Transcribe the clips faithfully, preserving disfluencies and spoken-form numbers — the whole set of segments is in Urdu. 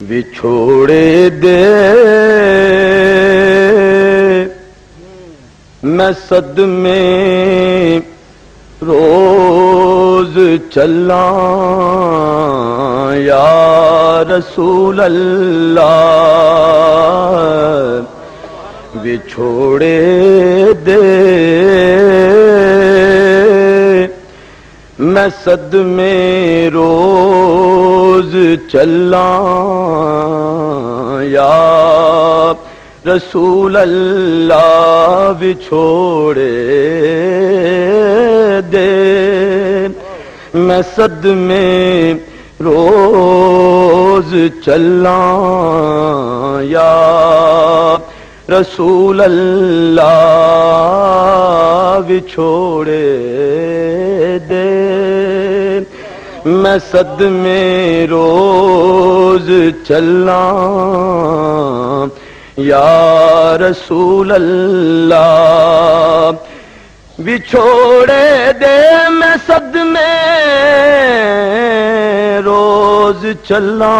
بچھوڑے دے میں صدمے روز چلا یا رسول اللہ بچھوڑے دے میں صدمے روز چلا یا رسول اللہ بچھوڑے دے میں صدمے روز چلا یا رسول اللہ بچھوڑے دے میں صدمے روز چلا یا رسول اللہ بچھوڑے دے میں صدمے روز چلا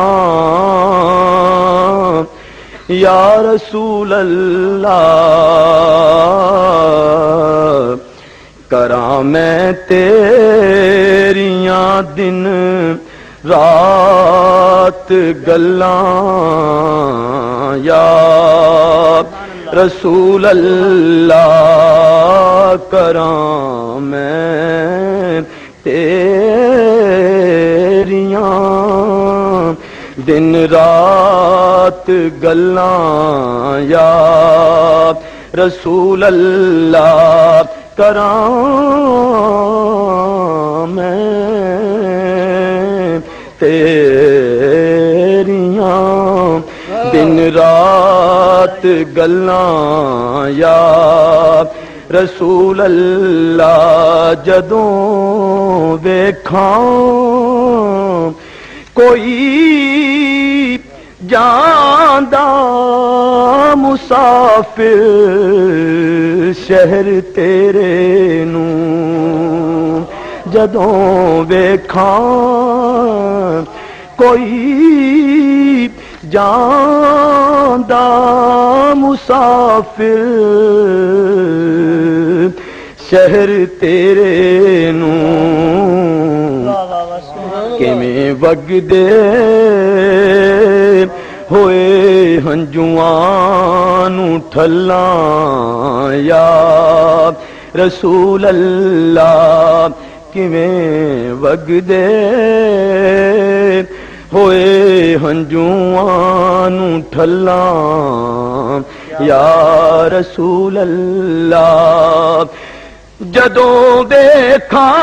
یا رسول اللہ کراں میں تیریاں دن رات گلاں یا رسول اللہ کراں میں تیریاں دن رات گلاں یا رسول اللہ کراں میں تیریاں دن رات گلاں یا رسول اللہ جدوں ویکھاں کوئی جاندا مسافر شہر تیرے نوں جدوں ویکھاں کوئی جاندا مسافر شہر تیرے نوں کیویں وگدے ہوئے ہنجواں نوں ٹھلاں یا رسول اللہ کیویں وگدے ہوئے ہنجواں نوں ٹھلاں یا رسول اللہ جدوں دیکھاں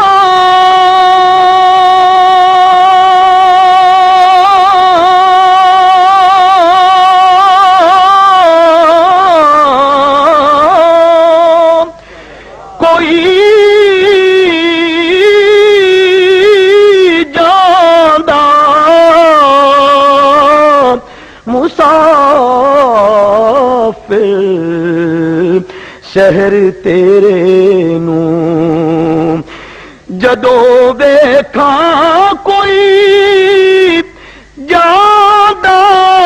شہر تیرے نوں جدوں ویکھاں کوئی جاندا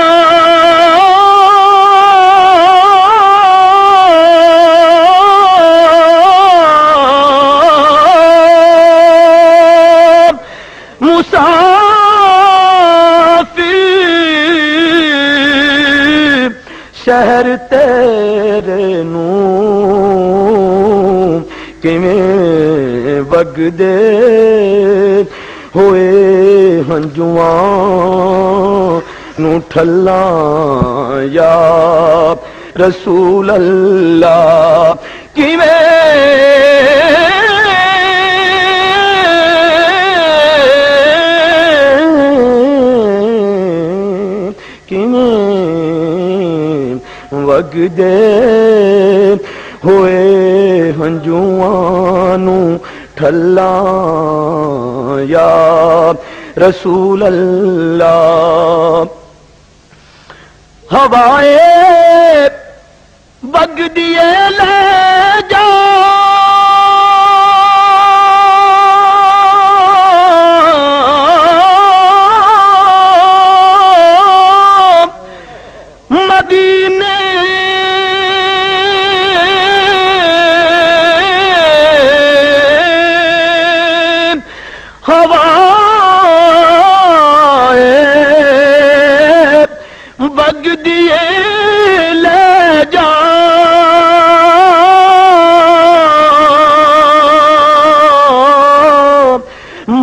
مسافر شہر تیرے نوں کیویں وگدے ہوئے ہنجواں نوں ٹھلاں یا رسول اللہ کیویں وگدے ہوئے ہنجواں نوں ٹھلاں یا رسول اللہ ہوائے وگدیے لے جا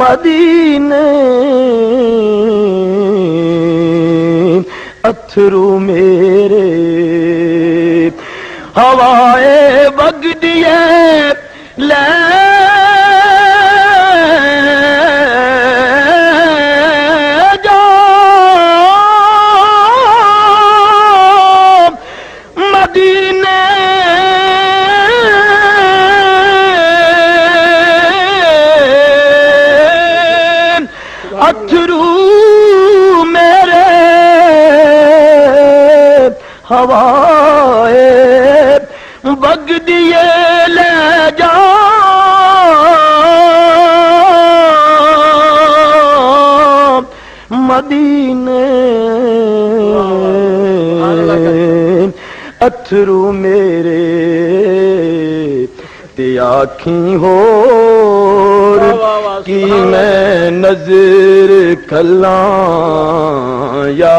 مدینے اتھرو میرے ہوائے وگدیے لے جا مدینے اتھرو میرے ہوائے وگدیے لے جا مدینے اتھرو میرے تے آکھیں ہور کی میں نظر کھلاں یا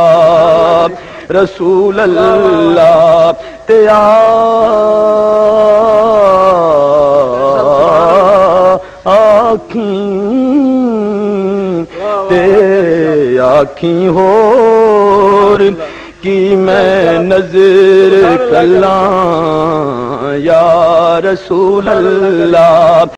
رسول اللہ تے آکھیں تے آکھیں ہور کی میں نظر کھلاں یا رسول اللہ